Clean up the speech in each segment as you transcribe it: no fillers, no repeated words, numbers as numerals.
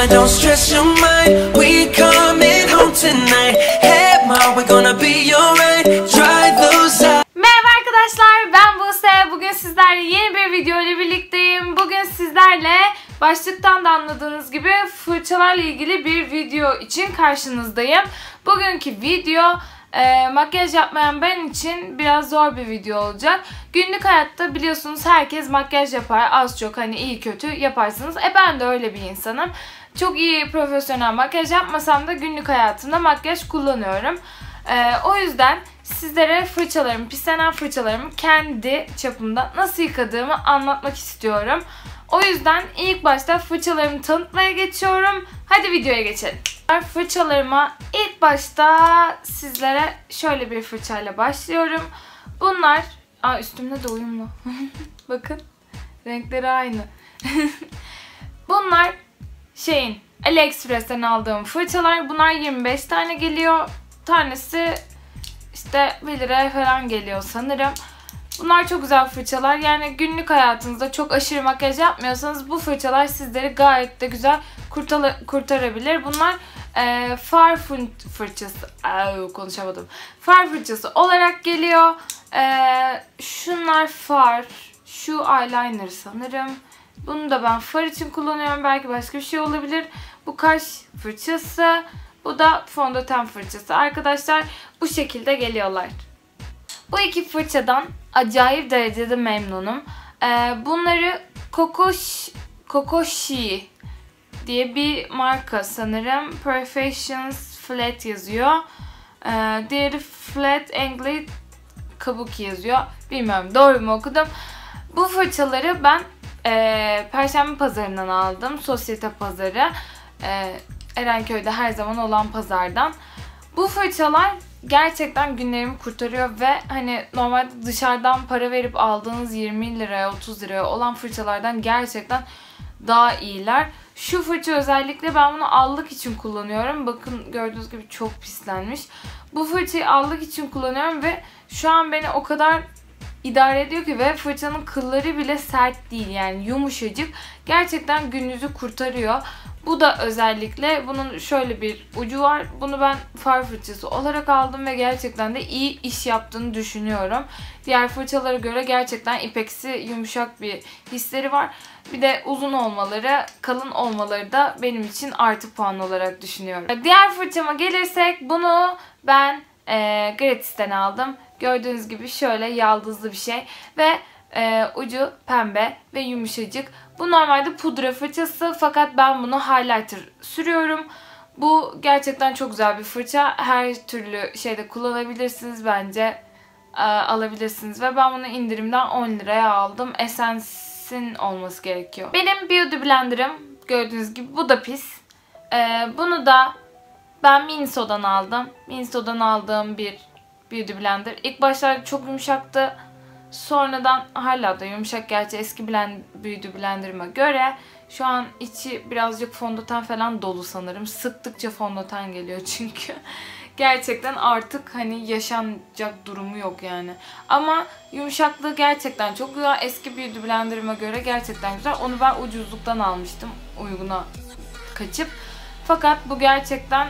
mama, don't stress your mind. We coming home tonight. Hey ma, we're gonna be alright. Drive those out. Merhaba arkadaşlar, ben Buse. Bugün sizlerle yeni bir video ile birlikteyim. Bugün sizlerle başlıktan da anladığınız gibi fırçalarla ilgili bir video için karşınızdayım. Bugünkü video makyaj yapmayan ben için biraz zor bir video olacak. Günlük hayatta biliyorsunuz herkes makyaj yapar. Az çok hani iyi kötü yaparsınız. Ben de öyle bir insanım. Çok iyi profesyonel makyaj yapmasam da günlük hayatımda makyaj kullanıyorum. O yüzden sizlere fırçalarımı, pislenen fırçalarımı kendi çapımda nasıl yıkadığımı anlatmak istiyorum. O yüzden ilk başta fırçalarımı tanıtmaya geçiyorum. Hadi videoya geçelim. Fırçalarıma ilk başta sizlere şöyle bir fırçayla başlıyorum. Bunlar, üstümde de uyumlu. Bakın, renkleri aynı. Bunlar AliExpress'ten aldığım fırçalar. Bunlar 25 tane geliyor. Tanesi işte 1 liraya falan geliyor sanırım. Bunlar çok güzel fırçalar. Yani günlük hayatınızda çok aşırı makyaj yapmıyorsanız bu fırçalar sizleri gayet de güzel kurtarabilir. Bunlar far fırçası. Konuşamadım. Far fırçası olarak geliyor. Şunlar far. Şu eyeliner sanırım. Bunu da ben far için kullanıyorum. Belki başka bir şey olabilir. Bu kaş fırçası. Bu da fondöten fırçası. Arkadaşlar bu şekilde geliyorlar. Bu iki fırçadan acayip derecede memnunum. Bunları Kokoshi diye bir marka sanırım. Perfections Flat yazıyor. Diğeri Flat Angled Kabuki yazıyor. Bilmiyorum doğru mu okudum. Bu fırçaları ben Perşembe pazarından aldım. Sosyete pazarı. Erenköy'de her zaman olan pazardan. Bu fırçalar gerçekten günlerimi kurtarıyor ve hani normalde dışarıdan para verip aldığınız 20 liraya 30 liraya olan fırçalardan gerçekten daha iyiler. Şu fırça özellikle ben bunu allık için kullanıyorum. Bakın gördüğünüz gibi çok pislenmiş. Bu fırçayı allık için kullanıyorum ve şu an beni o kadar idare ediyor ki ve fırçanın kılları bile sert değil, yani yumuşacık. Gerçekten gününüzü kurtarıyor. Bu da özellikle bunun şöyle bir ucu var. Bunu ben far fırçası olarak aldım ve gerçekten de iyi iş yaptığını düşünüyorum. Diğer fırçalara göre gerçekten ipeksi yumuşak bir hisleri var. Bir de uzun olmaları, kalın olmaları da benim için artı puan olarak düşünüyorum. Diğer fırçama gelirsek bunu ben Gratis'ten aldım. Gördüğünüz gibi şöyle yaldızlı bir şey ve ucu pembe ve yumuşacık. Bu normalde pudra fırçası fakat ben bunu highlighter sürüyorum. Bu gerçekten çok güzel bir fırça. Her türlü şeyde kullanabilirsiniz bence. Alabilirsiniz ve ben bunu indirimden 10 liraya aldım. Essence'in olması gerekiyor. Benim Beauty Blender'ım gördüğünüz gibi bu da pis. Bunu da ben Miniso'dan aldım. Miniso'dan aldığım bir Beauty Blender. İlk başlarda çok yumuşaktı. Sonradan hala da yumuşak, gerçi eski Beauty Blender'ıma göre. Şu an içi birazcık fondöten falan dolu sanırım. Sıktıkça fondöten geliyor çünkü. Gerçekten artık hani yaşanacak durumu yok yani. Ama yumuşaklığı gerçekten çok güzel. Eski Beauty Blender'ıma göre gerçekten güzel. Onu ben ucuzluktan almıştım. Uyguna kaçıp. Fakat bu gerçekten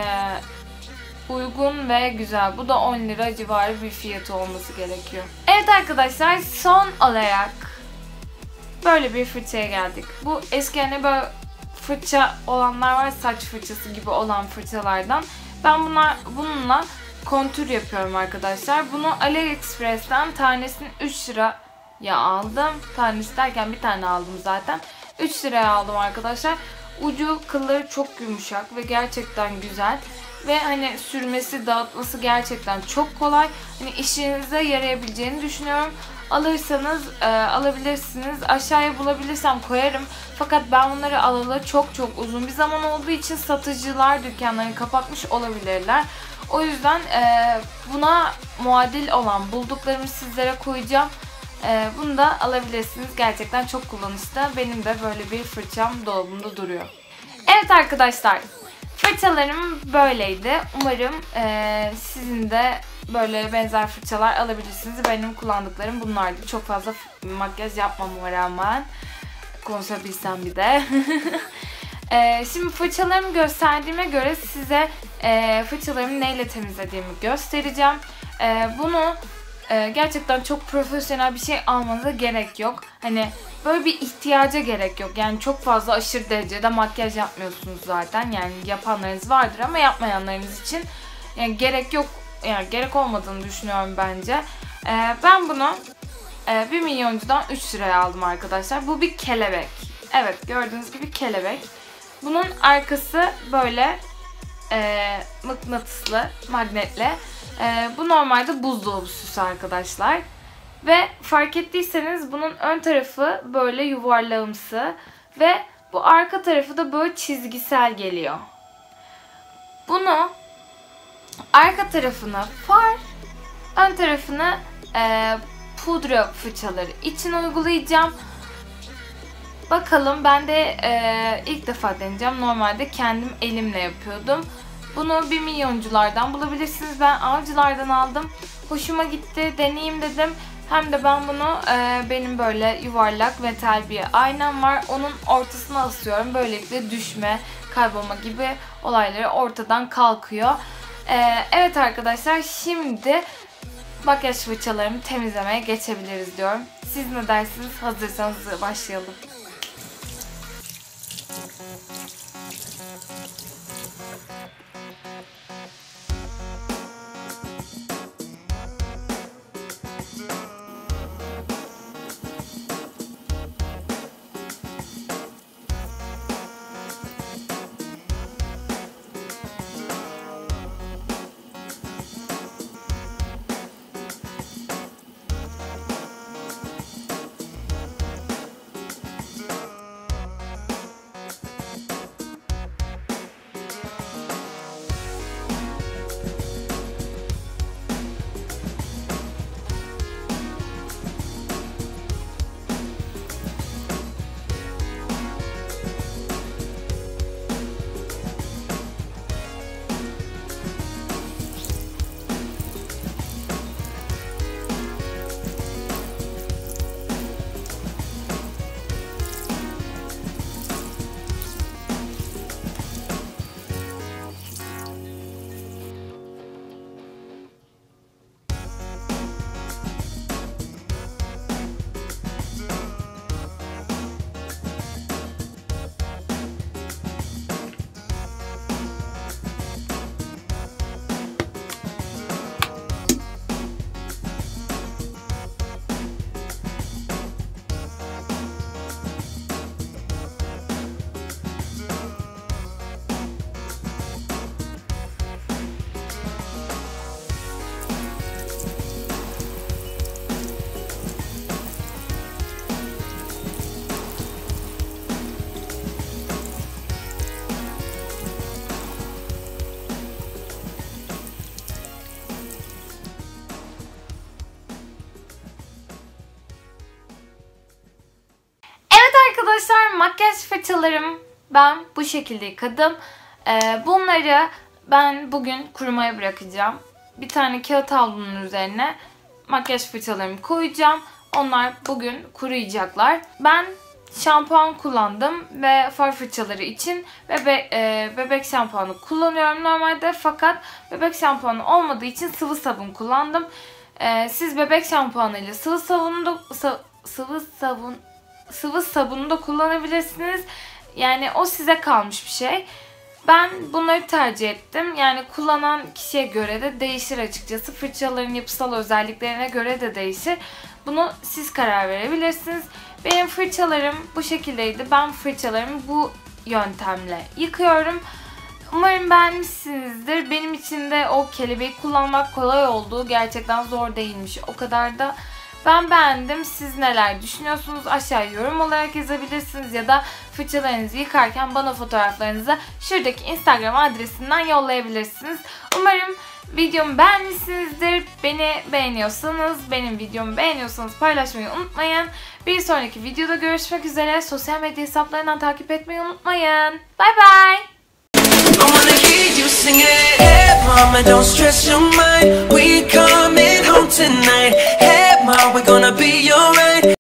uygun ve güzel. Bu da 10 lira civarı bir fiyatı olması gerekiyor. Evet arkadaşlar, son olarak böyle bir fırçaya geldik. Bu eski hani böyle fırça olanlar var, saç fırçası gibi olan fırçalardan. Ben bununla kontür yapıyorum arkadaşlar. Bunu AliExpress'ten tanesini 3 liraya aldım. Tanesi derken bir tane aldım zaten. 3 liraya aldım arkadaşlar. Ucu, kılları çok yumuşak ve gerçekten güzel. Ve hani sürmesi, dağıtması gerçekten çok kolay. Hani işinize yarayabileceğini düşünüyorum. Alırsanız alabilirsiniz. Aşağıya bulabilirsem koyarım. Fakat ben bunları alalı çok uzun bir zaman olduğu için satıcılar dükkanlarını kapatmış olabilirler. O yüzden buna muadil olan bulduklarımı sizlere koyacağım. Bunu da alabilirsiniz. Gerçekten çok kullanışlı. Benim de böyle bir fırçam dolabımda duruyor. Evet arkadaşlar. Fırçalarım böyleydi. Umarım sizin de böyle benzer fırçalar alabilirsiniz. Benim kullandıklarım bunlardı. Çok fazla makyaj yapmamama rağmen konuşabilsem bir de. Şimdi fırçalarımı gösterdiğime göre size fırçalarımı neyle temizlediğimi göstereceğim. Bunu gerçekten çok profesyonel bir şey almanıza gerek yok. Hani böyle bir ihtiyaca gerek yok. Yani çok fazla aşırı derecede makyaj yapmıyorsunuz zaten. Yani yapanlarınız vardır ama yapmayanlarınız için yani gerek yok. Yani gerek olmadığını düşünüyorum bence. Ben bunu 1 milyoncudan 3 liraya aldım arkadaşlar. Bu bir kelebek. Evet, gördüğünüz gibi kelebek. Bunun arkası böyle mıknatıslı, magnetle. Bu normalde buzdolabı süsü arkadaşlar. Ve fark ettiyseniz bunun ön tarafı böyle yuvarlağımsı ve bu arka tarafı da böyle çizgisel geliyor. Bunu arka tarafına far, ön tarafına pudra fırçaları için uygulayacağım. Bakalım, ben de ilk defa deneyeceğim. Normalde kendim elimle yapıyordum. Bunu 1 milyonculardan bulabilirsiniz. Ben avcılardan aldım. Hoşuma gitti, deneyeyim dedim. Hem de ben bunu benim böyle yuvarlak metal bir aynam var. Onun ortasına asıyorum. Böylelikle düşme, kaybolma gibi olayları ortadan kalkıyor. Evet arkadaşlar, şimdi makyaj fırçalarımı temizlemeye geçebiliriz diyorum. Siz ne dersiniz? Hazırsanız başlayalım. Arkadaşlar, makyaj fırçalarım ben bu şekilde yıkadım. Bunları ben bugün kurumaya bırakacağım. Bir tane kağıt havlunun üzerine makyaj fırçalarımı koyacağım. Onlar bugün kuruyacaklar. Ben şampuan kullandım ve far fırçaları için bebek şampuanı kullanıyorum normalde. Fakat bebek şampuanı olmadığı için sıvı sabun kullandım. Siz bebek şampuanı ile sıvı sabunu da kullanabilirsiniz. Yani o size kalmış bir şey. Ben bunları tercih ettim. Yani kullanan kişiye göre de değişir açıkçası. Fırçaların yapısal özelliklerine göre de değişir. Bunu siz karar verebilirsiniz. Benim fırçalarım bu şekildeydi. Ben fırçalarımı bu yöntemle yıkıyorum. Umarım beğenmişsinizdir. Benim için de o kelebeği kullanmak kolay oldu. Gerçekten zor değilmiş. O kadar da ben beğendim. Siz neler düşünüyorsunuz? Aşağıya yorum olarak yazabilirsiniz ya da fırçalarınızı yıkarken bana fotoğraflarınızı şuradaki Instagram adresinden yollayabilirsiniz. Umarım videomu beğenmişsinizdir. Beni beğeniyorsanız, benim videomu beğeniyorsanız paylaşmayı unutmayın. Bir sonraki videoda görüşmek üzere. Sosyal medya hesaplarından takip etmeyi unutmayın. Bye bye. Mama, don't stress your mind. We coming home tonight. Hey, Ma, we're gonna be alright.